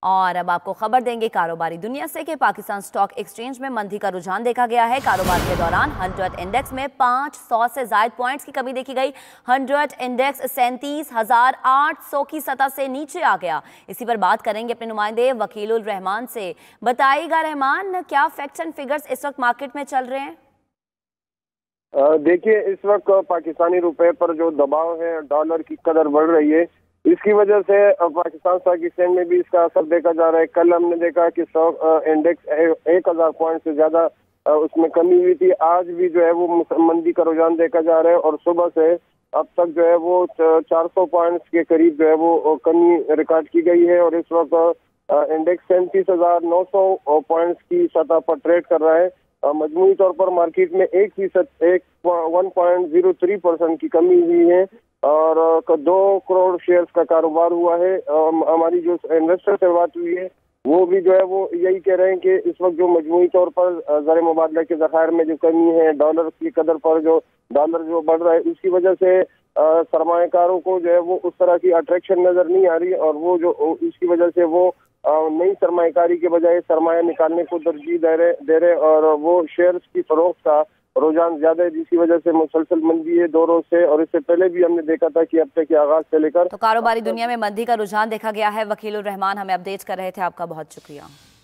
और अब आपको खबर देंगे कारोबारी दुनिया से कि पाकिस्तान स्टॉक एक्सचेंज में मंदी का रुझान देखा गया है। कारोबार के दौरान 100 इंडेक्स में 500 से ज्यादा पॉइंट्स की कमी देखी गई। 100 इंडेक्स 37,800 की सतह से नीचे आ गया। इसी पर बात करेंगे अपने नुमाइंदे वकीलुल रहमान से। बताइएगा रहमान, क्या फैक्ट्स एंड फिगर्स इस वक्त मार्केट में चल रहे हैं? देखिए, इस वक्त पाकिस्तानी रुपए पर जो दबाव है, डॉलर की कदर बढ़ रही है, इसकी वजह से पाकिस्तान स्टॉक एक्सचेंज में भी इसका असर देखा जा रहा है। कल हमने देखा कि स्टॉक इंडेक्स 1,000 पॉइंट से ज्यादा उसमें कमी हुई थी। आज भी जो है वो मंदी का रुझान देखा जा रहा है और सुबह से अब तक जो है वो 400 पॉइंट्स के करीब जो है वो कमी रिकॉर्ड की गई है और इस वक्त इंडेक्स 37,900 पॉइंट्स की सतह पर ट्रेड कर रहा है। मजमूई तौर पर मार्केट में 1.03% की कमी हुई है और 2 करोड़ शेयर्स का कारोबार हुआ है। हमारी जो इन्वेस्टर से बात हुई है वो भी जो है वो यही कह रहे हैं कि इस वक्त जो मजमूई तौर पर ज़र मुबादला के ज़खायर में जो कमी है, डॉलर की कदर पर जो डॉलर जो बढ़ रहा है, उसकी वजह से सरमाएकारों को जो है वो उस तरह की अट्रैक्शन नजर नहीं आ रही और वो जो इसकी वजह से वो नई सरमाएकारी के बजाय सरमाया निकालने को तरजीह दे रहे और वो शेयर्स की फरोख्त का रुझान ज्यादा है, जिसकी वजह से मुसलसल मंदी है 2 रोज से। और इससे पहले भी हमने देखा था कि हफ्ते के आगाज से लेकर तो कारोबारी दुनिया में मंदी का रुझान देखा गया है। वकीलुर रहमान हमें अपडेट कर रहे थे, आपका बहुत शुक्रिया।